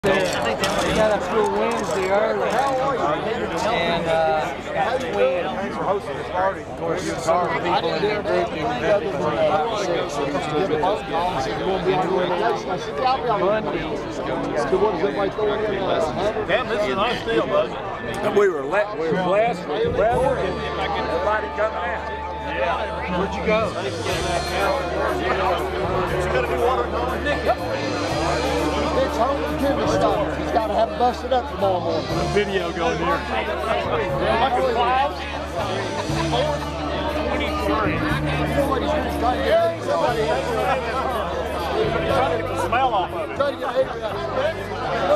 We got up school Wednesday early, and Thanks for hosting this party. Of course, you're sorry. people in the group you Damn, this is a nice deal, bud. We were blessed with the weather and everybody coming out. Yeah. Where'd you go? It's got to be water. It's home to Timmy stuff. He's got to have it busted up tomorrow morning. The video going here. Like a cloud. 23. You know what he's doing? He's trying to get somebody. Trying to get the smell off of it. Trying to get